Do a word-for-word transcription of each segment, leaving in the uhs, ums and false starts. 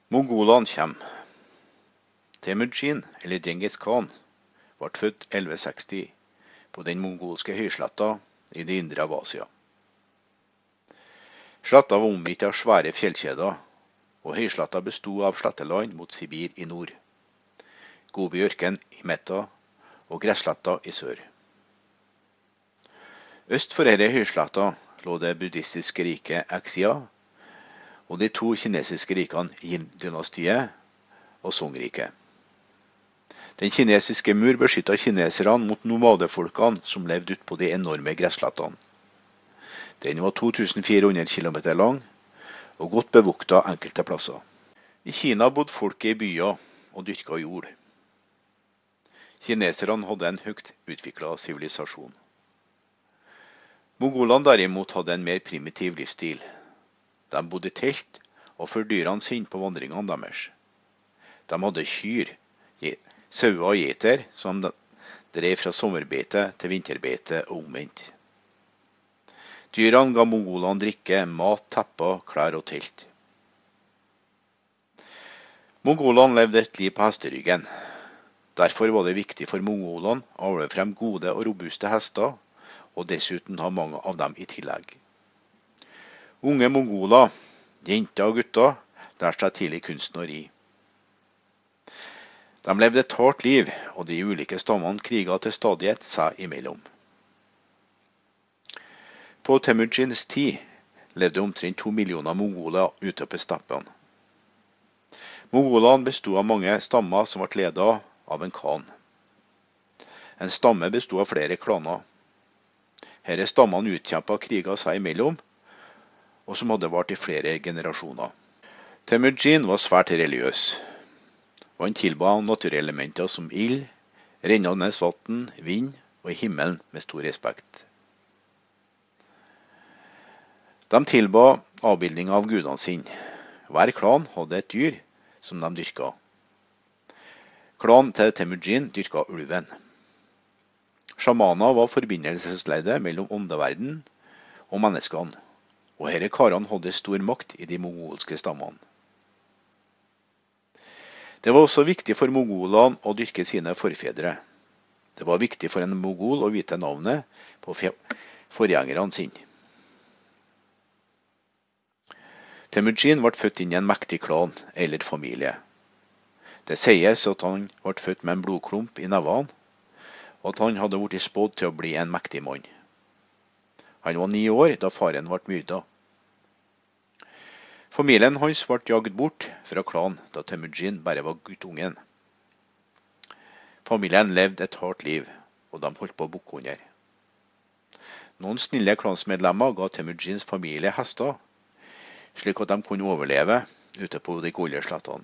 Mongolene kommer. Temujin, eller Djengis Khan, ble født elleve seksti på den mongolske høysletta i det indre av Asia. Sletta var omgitt av svære fjellkjeder, og høysletta bestod av sletteland mot Sibir i nord, Gobi-ørken i midten og gressletta i sør. Øst for denne høysletta lå det buddhistiske riket Exia og de to kinesiske rikene Yin-dynastiet og Song-riket. Den kinesiske mur beskyttet kineserne mot nomadefolkene som levde ut på de enorme gresslettene. Den var to tusen fire hundre kilometer lang og godt bevokta enkelte plasser. I Kina bodde folket i byer og dyrka jord. Kineserne hadde en høyt utviklet sivilisasjon. Mongolene derimot hadde en mer primitiv livsstil. De bodde i telt og førte dyrene sine på vandringene deres. De hadde kyr, sauer og geiter som de drev fra sommerbeite til vinterbeite og omvendt. Dyrene ga mongolene drikke, mat, tepper, klær og telt. Mongolene levde et liv på hesteryggen. Derfor var det viktig for mongolene å avle frem gode og robuste hester, og dessuten ha mange av dem i tillegg. Unge mongoler, jenter og gutter, lærte seg tidlig kunsten å ri. De levde et hardt liv, og de ulike stammene kriget til stadighet seg imellom. På Temujins tid levde omtrent to millioner mongoler ute på steppene. Mongolene bestod av mange stammer som ble ledet av en khan. En stamme bestod av flere klaner. Herre stammene utkjempet kriger seg imellom, og som hadde vart i flere generasjoner. Temujin var svært religiøs, og han tilba naturelementer som ild, rennende vann, vind og himmelen med stor respekt. De tilba avbildning av gudene sine. Hver klan hadde et dyr som de dyrka. Klanen til Temujin dyrka ulven. Sjamaner var forbindelsesleddet mellom åndeverden og menneskene, og herre karene hadde stor makt i de mongolske stammene. Det var også viktig for mongolene å dyrke sine forfedre. Det var viktig for en mongol å vite navnet på forgjengerne sine. Temujin ble født inn i en mektig klan eller familie. Det sies at han ble født med en blodklump i nevene, og at han hadde blitt spådd til å bli en mektig mann. Han var ni år da faren ble myrdet. Familien hans ble jaget bort fra klanen da Temujin bare var guttungen. Familien levde et hardt liv, og de holdt på å bukke under. Noen snille klansmedlemmer ga Temujins familie hester, slik at de kunne overleve ute på de golde slettene.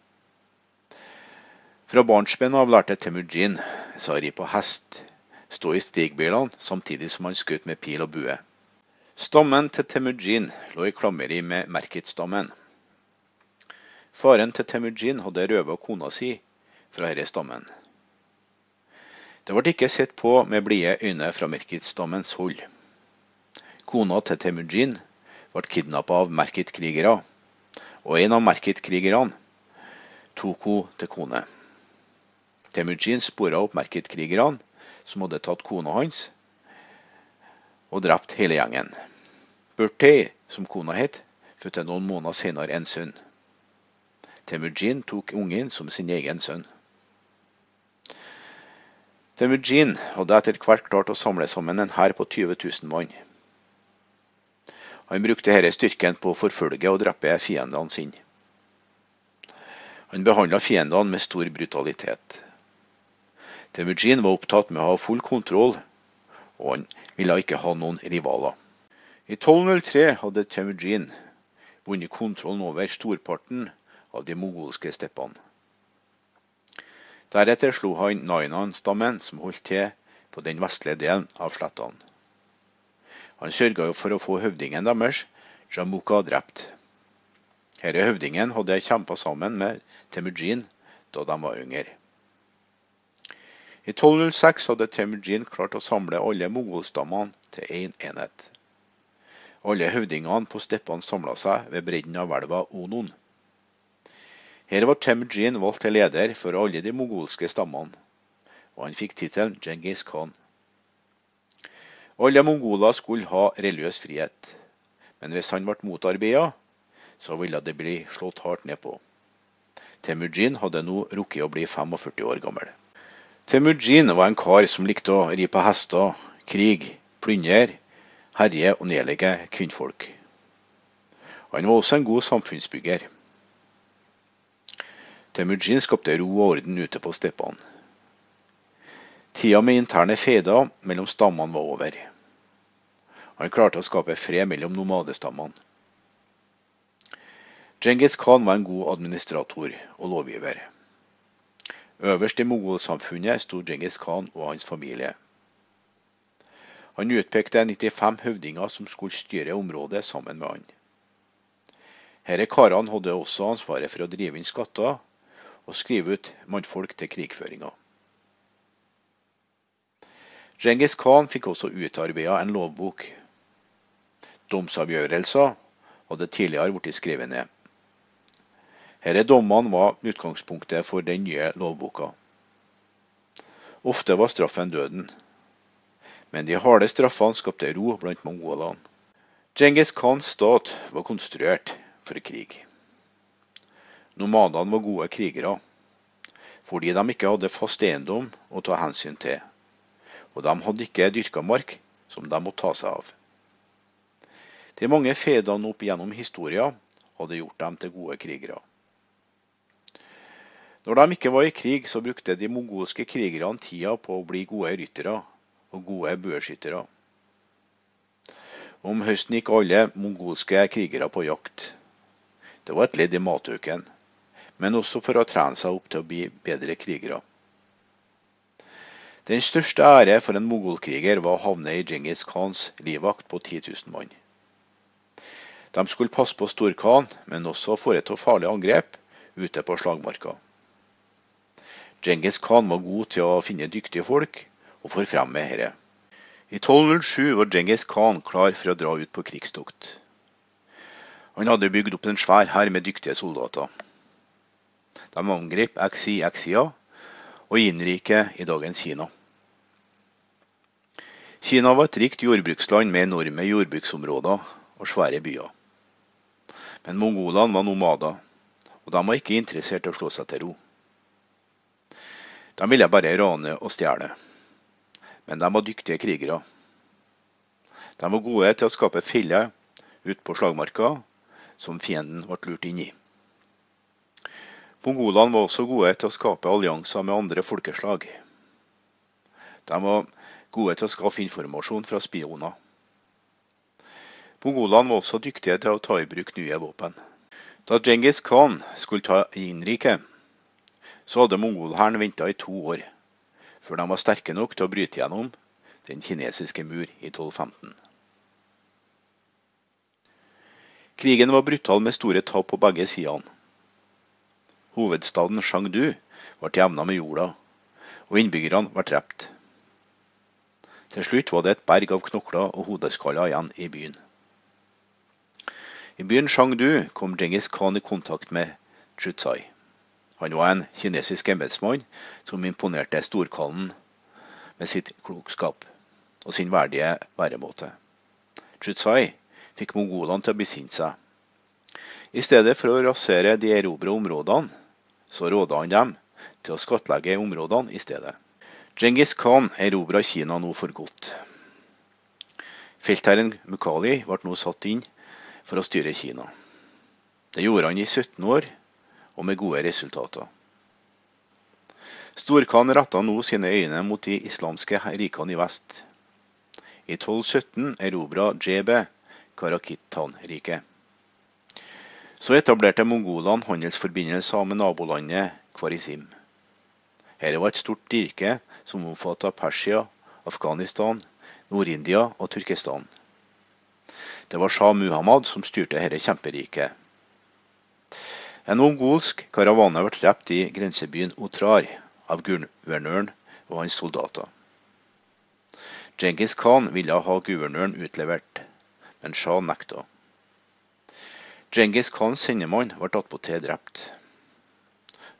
Fra barnsben av lærte Temujin seg å ri på hest, stå i stigbilene samtidig som han skjøt med pil og bue. Stammen til Temujin lå i klammeri med Merkit-stammen. Faren til Temujin hadde røvet kona si fra denne stammen. Det ble ikke sett på med blide øyne fra Merkit-stammens hold. Kona til Temujin ble kidnappet av Merkit-krigere, og en av Merkit-krigerne tok hun til kone. Temujin sporet opp Merkit-krigerne som hadde tatt kona hans og drept hele gjengen. Burtei, som kona het, fødte noen måneder senere en sønn. Temujin tok ungen som sin egen sønn. Temujin hadde etter hvert klart å samle sammen en hær på tyve tusen mann. Han brukte denne styrken på å forfølge og drepe fiendene sine. Han behandlet fiendene med stor brutalitet. Temujin var opptatt med å ha full kontroll, og han ville ikke ha noen rivaler. I tolv null tre hadde Temujin vunnet kontrollen over storparten av de mongolske steppene. Deretter slo han Nainan-stammen som holdt til på den vestlige delen av slettene. Han sørget for å få høvdingen deres, Jamukha, drept. Herre høvdingen hadde kjempet sammen med Temujin da de var yngre. I tolv null seks hadde Temujin klart å samle alle mongolstammene til en enhet. Alle høvdingene på steppene samlet seg ved bredden av elva Onon. Her var Temujin valgt til leder for alle de mongolske stammene, og han fikk tittelen Genghis Khan. Alle mongoler skulle ha religiøs frihet, men hvis han ble motarbeidet, så ville det bli slått hardt ned på. Temujin hadde nå rukket å bli førtifem år gammel. Temujin var en kar som likte å ri på hester, krig, plyndre, herje og nedlegge kvinnfolk. Han var også en god samfunnsbygger. Temujin skapte ro og orden ute på steppene. Tida med interne feider mellom stammene var over. Han klarte å skape fred mellom nomadestammene. Genghis Khan var en god administrator og lovgiver. Øverst i mongolsamfunnet sto Genghis Khan og hans familie. Han utpekte nittifem høvdinger som skulle styre området sammen med han. Herre karene hadde også ansvaret for å drive inn skatter og skrive ut mannfolk til krigføringa. Genghis Khan fikk også utarbeidet en lovbok. Domsavgjørelser hadde tidligere blitt skrevet ned. Herre dommene var utgangspunktet for den nye lovboka. Ofte var straffen døden, men de harde straffene skapte ro blant mongolene. Genghis Khans stat var konstruert for krig. Nomadene var gode krigere, fordi de ikke hadde fast eiendom å ta hensyn til, og de hadde ikke dyrka mark som de måtte ta seg av. De mange feidene opp gjennom historien hadde gjort dem til gode krigere. Når de ikke var i krig, så brukte de mongolske krigerne tida på å bli gode ryttere og gode bueskyttere. Om høsten gikk alle mongolske krigere på jakt. Det var et ledd i matøken, men også for å trene seg opp til å bli bedre krigere. Den største ære for en mongolkriger var å havne i Genghis Khans livvakt på ti tusen mann. De skulle passe på Storkhan, men også foreta farlige angrep ute på slagmarka. Genghis Khan var god til å finne dyktige folk og forfremme herre. I tolv null sju var Genghis Khan klar for å dra ut på krigstokt. Han hadde bygd opp en svær hær med dyktige soldater. De angrep Xi-Xia og Yin-riket i dagens Kina. Kina var et rikt jordbruksland med enorme jordbruksområder og svære byer. Men mongolene var nomader, og de var ikke interessert i å slå seg til ro. De ville bare rane og stjele, men de var dyktige krigere. De var gode til å skape feller ut på slagmarka, som fienden ble lurt inn i. Mongolene var også gode til å skape allianser med andre folkeslag. De var gode til å skaffe informasjon fra spioner. Mongolene var også dyktige til å ta i bruk nye våpen. Da Genghis Khan skulle ta Yin-riket, så hadde mongolhæren ventet i to år, før de var sterke nok til å bryte gjennom den kinesiske mur i tolv femten. Krigen var brutal med store tap på begge sidene. Hovedstaden Chengdu ble jevnet med jorda, og innbyggerne ble drept. Til slutt var det et berg av knokler og hodeskaller igjen i byen. I byen Chengdu kom Genghis Khan i kontakt med Chucai. Han var en kinesisk embetsmann som imponerte storkhanen med sitt klokskap og sin verdige væremåte. Chucai fikk mongolene til å besinne seg. I stedet for å rasere de erobrede områdene, så rådet han dem til å skattlegge områdene i stedet. Genghis Khan erobret Kina nå for godt. Feltherren Mughali ble nå satt inn for å styre Kina. Det gjorde han i sytten år, og med gode resultater. Storkhan rettet nå sine øyne mot de islamske rikene i vest. I tolv sytten erobret Jebe Karakhitan-riket. Så etablerte mongolene handelsforbindelser med nabolandet Khwarizm. Her var et stort rike som omfattet Persia, Afghanistan, Nord-India og Turkestan. Det var Shah Muhammad som styrte dette kjemperiket. En mongolsk karavane ble drept i grensebyen Otrar av guvernøren og hans soldater. Genghis Khan ville ha guvernøren utlevert, men Shah nekta. Genghis Khans sendemann ble attpåtil drept.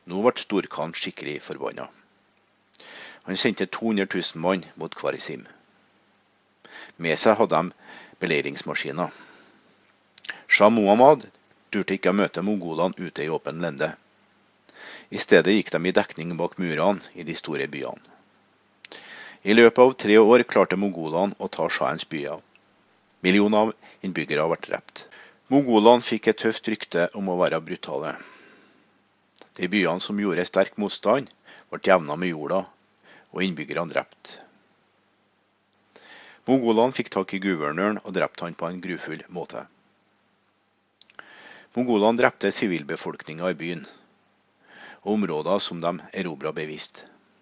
Nå ble Storkhan skikkelig forbannet. Han sendte to hundre tusen mann mot Khwarizm. Med seg hadde de beleiringsmaskiner. Shah Muhammad turte ikke å møte mongolene ute i åpen lende. I stedet gikk de i dekning bak murene i de store byene. I løpet av tre år klarte mongolene å ta shahens byer. Millioner av innbyggere ble drept. Mongolene fikk et tøft rykte om å være brutale. De byene som gjorde sterk motstand, ble jevnet med jorda, og innbyggerne drept. Mongolene fikk tak i guvernøren og drepte han på en grufull måte. Mongolene drepte sivilbefolkningen i byen, og områder som de erobret bevisst.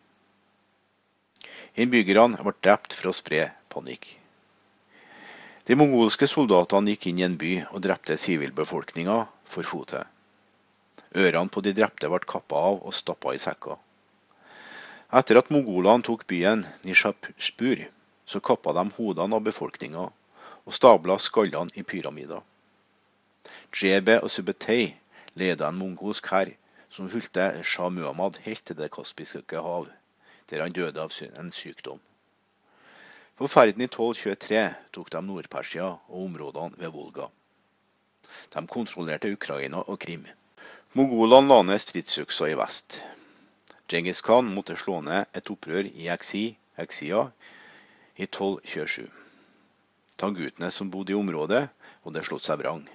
Innbyggerne ble drept for å spre panikk. De mongolske soldatene gikk inn i en by og drepte sivilbefolkningen for fote. Ørene på de drepte ble kappet av og stappet i sekker. Etter at mongolene tok byen Nishapur, så kappet de hodene av befolkningen og stablet skallene i pyramider. Djebe og Subutai ledet en mongolsk hær som fulgte Shah Muhammad helt til det Kaspiske hav, der han døde av en sykdom. På ferden i tolv tjuetre tok de Nord-Persia og områdene ved Volga. De kontrollerte Ukraina og Krim. Mongolene la ned stridsøkser i vest. Genghis Khan måtte slå ned et opprør i Exia i tolv tjuesju. Tanguttene som bodde i området, hadde slått seg vrang.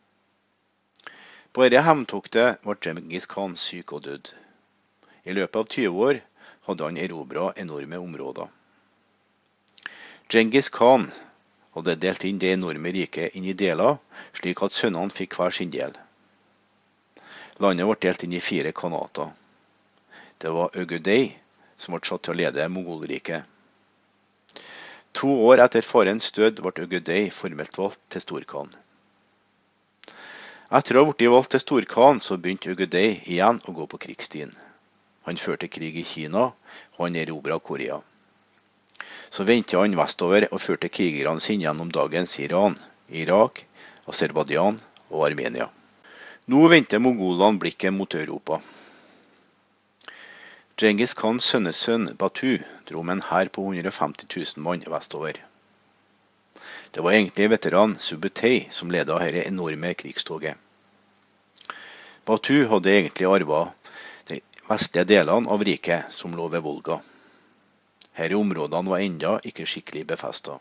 På dette hevntoktet var Genghis Khan syk og død. I løpet av tyve år hadde han erobret enorme områder. Genghis Khan hadde delt inn det enorme riket inn i deler, slik at sønnene fikk hver sin del. Landet ble delt inn i fire kanater. Det var Ögedei som ble satt til å lede Mongolriket. To år etter farens død ble Ögedei formelt valgt til Storkhan. Etter å ha blitt valgt til Storkhan, så begynte Ögedei igjen å gå på krigsstien. Han førte krig i Kina, og han erobret Korea. Så vendte han vestover og førte krigerne sine gjennom dagens Iran, Irak, Aserbajdsjan og Armenia. Nå vendte mongolene blikket mot Europa. Genghis Khans sønnesønn Batu dro med en hær på hundre og femti tusen mann vestover. Det var egentlig veteran Subutai som ledet dette enorme krigstoget. Batu hadde egentlig arvet de vestlige delene av riket som lå ved Volga. Her i områdene var enda ikke skikkelig befestet.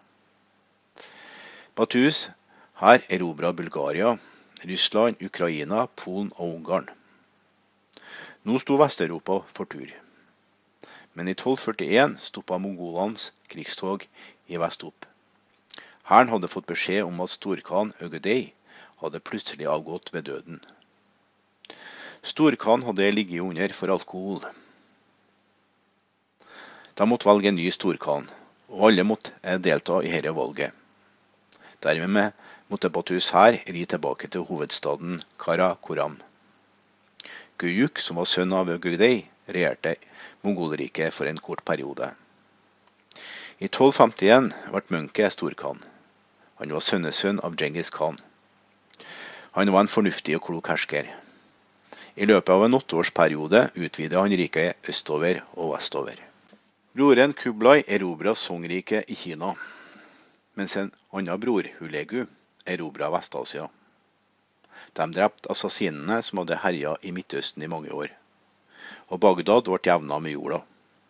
Batus hær erobret Bulgaria, Russland, Ukraina, Polen og Ungarn. Nå sto Vest-Europa for tur. Men i tolv førtien stoppet mongolenes krigstog i vest opp. Hæren hadde fått beskjed om at Storkhan Ögedei hadde plutselig avgått ved døden. Storkhan hadde ligget under for alkohol. De måtte velge en ny Storkhan, og alle måtte delta i dette valget. Dermed måtte Batus hær ri tilbake til hovedstaden Karakoram. Guyuk, som var sønn av Ögedei, regjerte Mongolriket for en kort periode. I tolv femtien ble Mønke Storkhan. Han var sønnesønn av Genghis Khan. Han var en fornuftig og klok hersker. I løpet av en åtteårsperiode utvidet han riket østover og vestover. Broren Kublai erobret Song-riket i Kina, mens en annen bror, Hulegu, erobret Vest-Asia. De drepte assassinene som hadde herjet i Midtøsten i mange år, og Bagdad ble jevnet med jorda.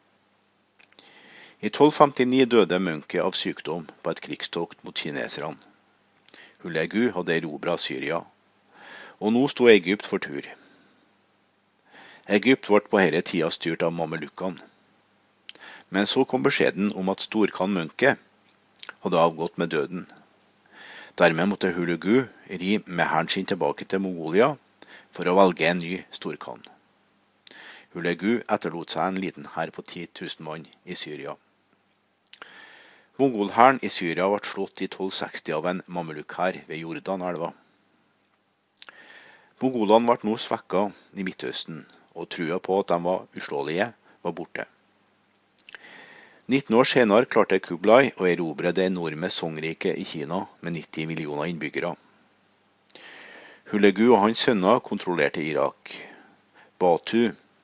I tolv femtini døde Mønke av sykdom på et krigstokt mot kineserne. Hulegu hadde erobret Syria, og nå sto Egypt for tur. Egypt ble på denne tida styrt av mamelukkene. Men så kom beskjeden om at Storkhan Mønke hadde avgått med døden. Dermed måtte Hulegu ri med hæren sin tilbake til Mongolia for å velge en ny Storkhan. Hulegu etterlot seg en liten hær på ti tusen mann i Syria. Mongolhæren i Syria ble slått i tolv seksti av en mamelukkhær ved Jordanelva. Mongolene ble nå svekket i Midtøsten, og trua på at de var uslåelige, var borte. nitten år senere klarte Kublai å erobre det enorme Song-riket i Kina med nitti millioner innbyggere. Hulegu og hans sønner kontrollerte Irak. Batu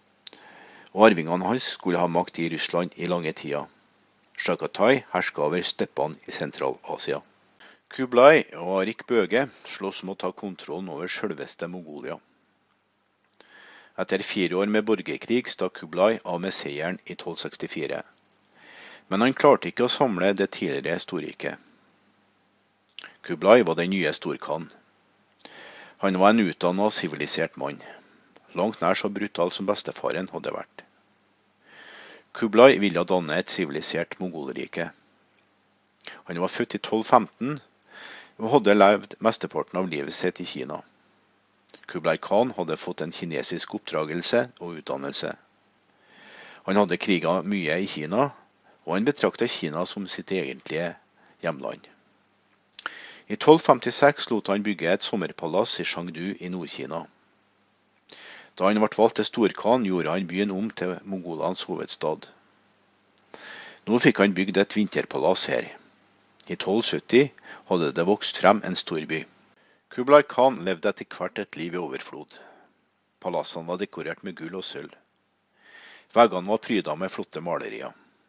og arvingene hans skulle ha makt i Russland i lange tider. Chagatai hersket over steppene i Sentral-Asia. Kublai og Arik Bøge slåss om å ta kontrollen over selveste Mongolia. Etter fire år med borgerkrig stakk Kublai av med seieren i tolv sekstifire. Men han klarte ikke å samle det tidligere storriket. Kublai var den nye storkhanen. Han var en utdannet og sivilisert mann, langt nær så brutal som bestefaren hadde vært. Kublai ville danne et sivilisert mongolrike. Han var født i tolv femten og hadde levd mesteparten av livet sitt i Kina. Kublai Khan hadde fått en kinesisk oppdragelse og utdannelse. Han hadde kriget mye i Kina, og han betraktet Kina som sitt egentlige hjemland. I tolv femtiseks lot han bygge et sommerpalass i Chengdu i Nord-Kina. Da han ble valgt til storkhan, gjorde han byen om til Mongolans hovedstad. Nå fikk han bygd et vinterpalass her. I tolv sytti hadde det vokst frem en storby. Kublai Khan levde etter hvert et liv i overflod. Palassene var dekorert med gull og sølv. Veggene var prydet med flotte malerier.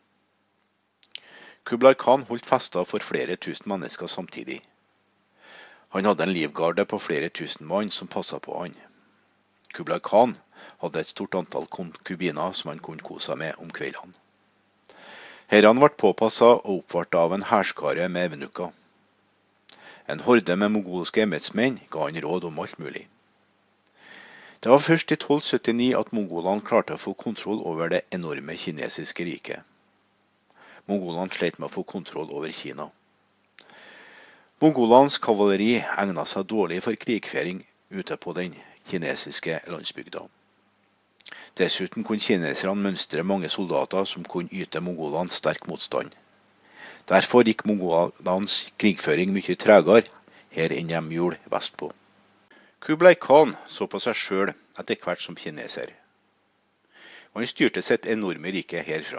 Kublai Khan holdt fester for flere tusen mennesker samtidig. Han hadde en livgarde på flere tusen mann som passet på han. Kublai Khan hadde et stort antall konkubiner som han kunne kose seg med om kveldene. Herrene ble påpasset og oppvartet av en hærskare med evnukker. En horde med mongolske embetsmenn ga han råd om alt mulig. Det var først i tolv syttini at mongolene klarte å få kontroll over det enorme kinesiske riket. Mongolene slet med å få kontroll over Kina. Mongolans kavaleri egnet seg dårlig for krigføring ute på den kinesiske landsbygda. Dessuten kunne kineserne mønstre mange soldater som kunne yte mongolene sterk motstand. Derfor gikk mongolans krigføring mye tregere her enn de gjorde vestpå. Kublai Khan så på seg selv etter hvert som kineser. Og han styrte sitt enorme rike herfra.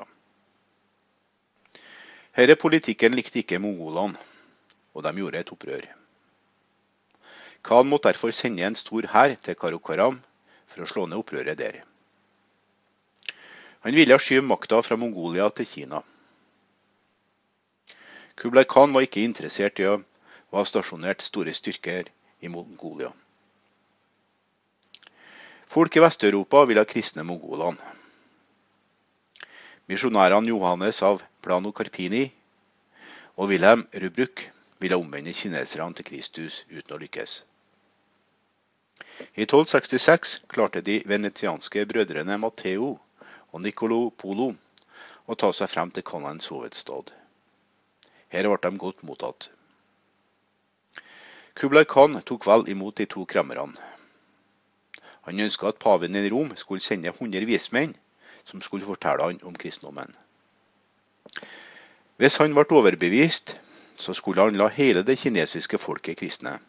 Herre politikken likte ikke mongolene, og de gjorde et opprør. Khan måtte derfor sende en stor hær til Karakoram for å slå ned opprøret der. Han ville skyve makta fra Mongolia til Kina. Kublai Khan var ikke interessert i å ha stasjonert store styrker i Mongolia. Folk i Vest-Europa ville kristne mongolene. Misjonærene Johannes av Plano Carpini og Wilhelm Røbruck ville omvende kineserne til Kristus uten å lykkes. I tolv sekstiseks klarte de venetianske brødrene Matteo og Niccolo Polo å ta seg frem til Khanens hovedstad. Her ble de godt mottatt. Kublai Khan tok vel imot de to kremmerne. Han ønsket at paven i Rom skulle sende hundre vismenn som skulle fortelle han om kristendommen. Hvis han ble overbevist, så skulle han la hele det kinesiske folket kristne.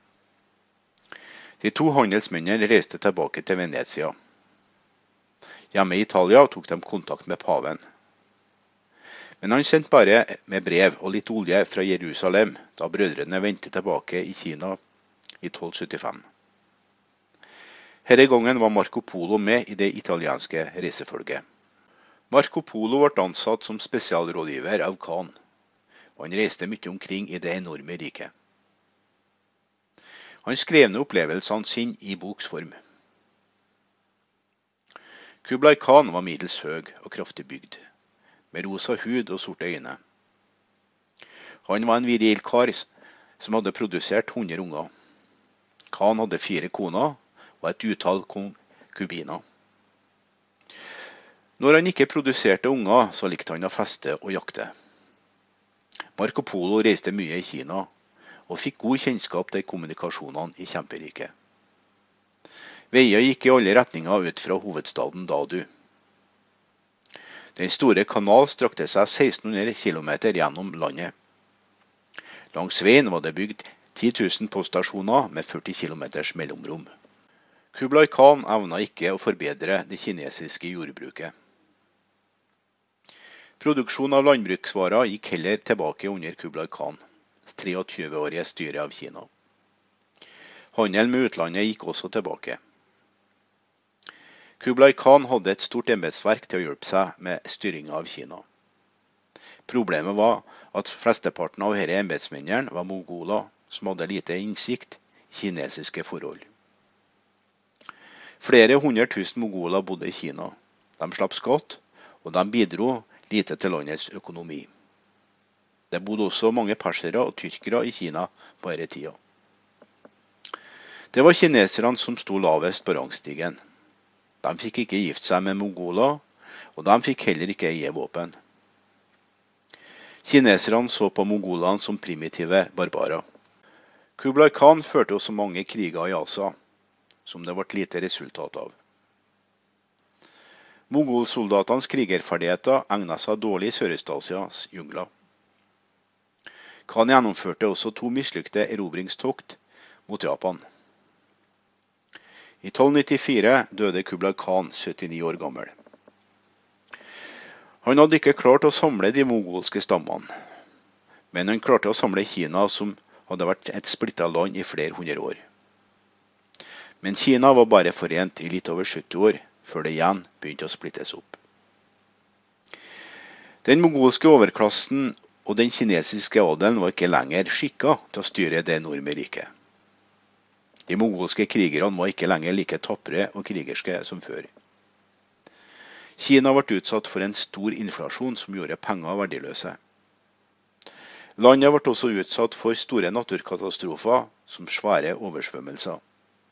De to handelsmennene reiste tilbake til Venezia. Hjemme i Italia tok de kontakt med paven. Men han sendte bare med brev og litt olje fra Jerusalem da brødrene vendte tilbake i Kina i tolv syttifem. Denne gangen var Marco Polo med i det italienske reisefølget. Marco Polo ble ansatt som spesialrådgiver av Khan, og han reiste mye omkring i det enorme riket. Han skrev ned opplevelsene sine i boksform. Kublai Khan var middels høy og kraftig bygd, med rosa hud og sorte øyne. Han var en viril kar som hadde produsert hundre unger. Khan hadde fire koner og et utall konkubiner. Når han ikke produserte unger, så likte han å feste og jakte. Marco Polo reiste mye i Kina, og fikk god kjennskap til kommunikasjonene i kjemperiket. Veier gikk i alle retninger ut fra hovedstaden Dadu. Den store kanal strakte seg seksten hundre kilometer gjennom landet. Langs veien var det bygd ti tusen poststasjoner med førti kilometers mellomrom. Kublai Khan evnet ikke å forbedre det kinesiske jordbruket. Produksjon av landbruksvarer gikk heller tilbake under Kublai Khan, treogtyve-årige styre av Kina. Handel med utlandet gikk også tilbake. Kublai Khan hadde et stort embetsverk til å hjelpe seg med styringen av Kina. Problemet var at flesteparten av disse embetsmennene var mongoler som hadde lite innsikt i kinesiske forhold. Flere hundre tusen mongoler bodde i Kina. De slapp skatt, og de bidro lite til landets økonomi. Det bodde også mange persere og tyrkere i Kina på denne tida. Det var kineserne som sto lavest på rangstigen. De fikk ikke gifte seg med mongoler, og de fikk heller ikke eie våpen. Kineserne så på mongolene som primitive barbarer. Kublai Khan førte også mange kriger i Asia, som det ble lite resultat av. Mongolsoldatenes krigerferdigheter egnet seg dårlig i Sørøst-Asias jungler. Khan gjennomførte også to mislykte erobringstokt mot Japan. I tolv nittifire døde Kublai Khan syttini år gammel. Han hadde ikke klart å samle de mongolske stammene, men han klarte å samle Kina, som hadde vært et splittet land i flere hundre år. Men Kina var bare forent i litt over sytti år, før det igjen begynte å splittes opp. Den mongolske overklassen og den kinesiske adelen var ikke lenger skikket til å styre det enorme riket. De mongolske krigerne var ikke lenger like tappere og krigerske som før. Kina ble utsatt for en stor inflasjon som gjorde penger verdiløse. Landet ble også utsatt for store naturkatastrofer, som svære oversvømmelser.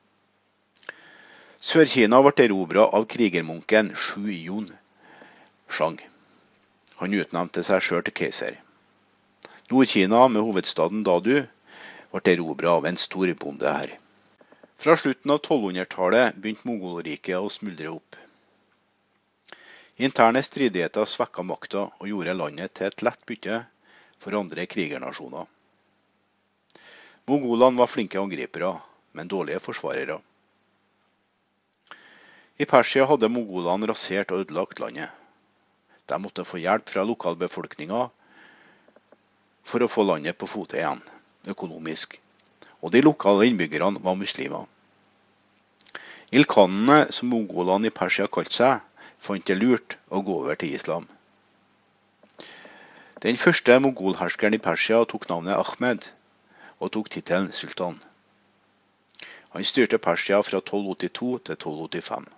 Sør-Kina ble erobret av krigermunken Shu Yun Shang. Han utnevnte seg selv til keiser. Nord-Kina, med hovedstaden Dadu, ble erobret av en stor bonde her. Fra slutten av tolvhundretallet begynte Mongolriket å smuldre opp. Interne stridigheter svekket makta og gjorde landet til et lett bytte for andre krigernasjoner. Mongolene var flinke angripere, men dårlige forsvarere. I Persia hadde mongolene rasert og ødelagt landet. De måtte få hjelp fra lokalbefolkningen for å få landet på fote igjen, økonomisk. Og de lokale innbyggerne var muslimer. Ilkhanene, som mongolene i Persia kalte seg, fant det lurt å gå over til islam. Den første mongolherskeren i Persia tok navnet Ahmed, og tok tittelen sultan. Han styrte Persia fra tolv åttito til tolv åttifem.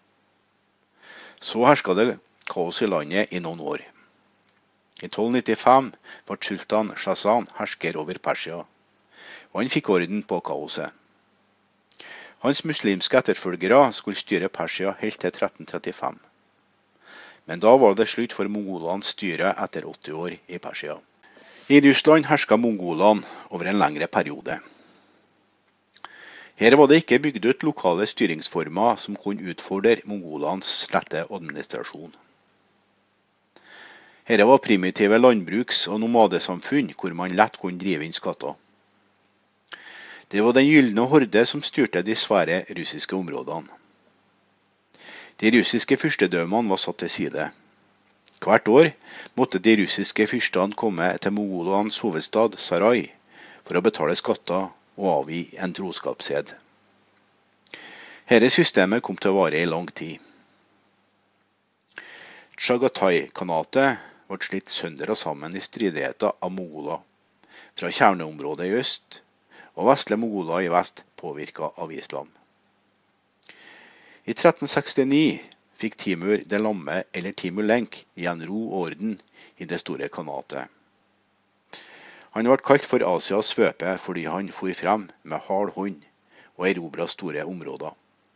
Så hersket det kaos i landet i noen år. I tolv nittifem ble sultan Shahzan hersker over Persia, og han fikk orden på kaoset. Hans muslimske etterfølgere skulle styre Persia helt til tretten trettifem. Men da var det slutt for mongolenes styre etter åtti år i Persia. I Russland hersket mongolene over en lengre periode. Her var det ikke bygd ut lokale styringsformer som kunne utfordre mongolenes slette administrasjon. Her var primitive landbruks- og nomadesamfunn hvor man lett kunne drive inn skatter. Det var den gylne horde som styrte de svære russiske områdene. De russiske fyrstedømmene var satt til side. Hvert år måtte de russiske fyrstene komme til mongolenes hovedstad Sarai for å betale skatter og avgi en troskapsed. Dette systemet kom til å vare i lang tid. Chagatai-kanatet ble slitt sønder og sammen i stridigheter av mongoler, fra kjerneområdet i øst og vestlige mongoler i vest påvirket av islam. I tretten sekstini fikk Timur det lamme eller Timur Lenk igjen ro og orden i det store kanatet. Han ble kalt for Asias svøpe fordi han for frem med hard hånd og erobret store områder.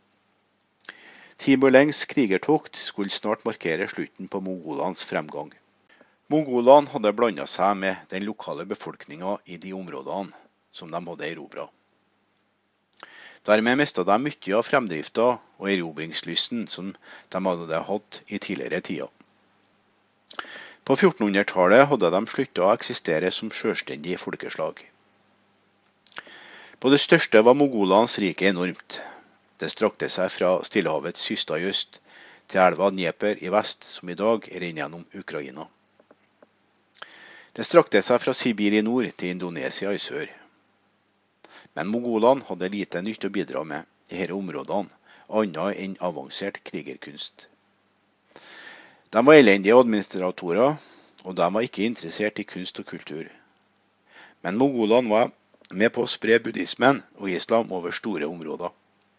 Timur Lenks krigertokt skulle snart markere slutten på mongolenes fremgang. Mongolene hadde blandet seg med den lokale befolkningen i de områdene som de hadde erobret. Dermed mistet de mye av fremdriften og erobringslysten som de hadde hatt i tidligere tider. På fjortenhundretallet hadde de sluttet å eksistere som selvstendige folkeslag. På det største var mongolenes rike enormt. Det strakte seg fra Stillehavets kyster i øst til elva Dnieper i vest, som i dag renner gjennom Ukraina. Det strakte seg fra Sibir i nord til Indonesia i sør. Men mongolene hadde lite nytt å bidra med i disse områdene annet enn avansert krigerkunst. De var elendige administratorer, og de var ikke interessert i kunst og kultur. Men mongolene var med på å spre buddhismen og islam over store områder.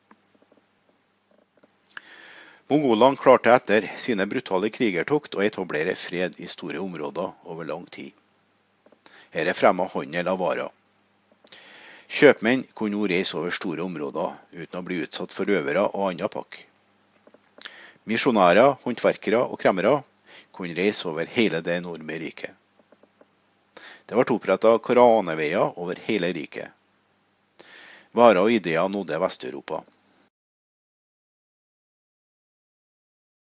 Mongolene klarte etter sine brutale krigertokt å etablere fred i store områder over lang tid. Her er fremmet handel av varer. Kjøpmenn kunne nå reise over store områder uten å bli utsatt for røvere og andre pakk. Misjonærer, håndverkere og kremmere kunne reise over hele det enorme riket. Det ble opprettet karavanneveier over hele riket. Varer og ideer nådde Vest-Europa.